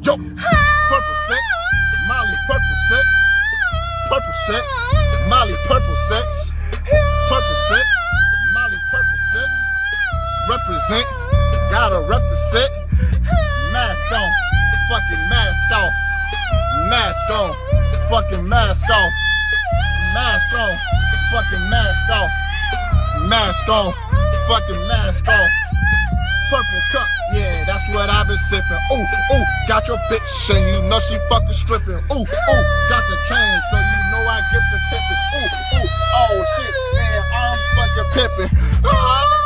Yo, purple sex, Molly purple sex, Molly purple sex, Molly purple sex, represent, gotta represent, mask on, fucking mask off, mask on, fucking mask off, mask on, fucking mask off, mask on, fucking mask off. Purple cup, yeah, that's what I've been sipping. Ooh, ooh, got your bitch and you know she fucking stripping. Ooh, ooh, got the chain so you know I get the tipping. Ooh, ooh, oh shit, man, I'm fucking pippin'.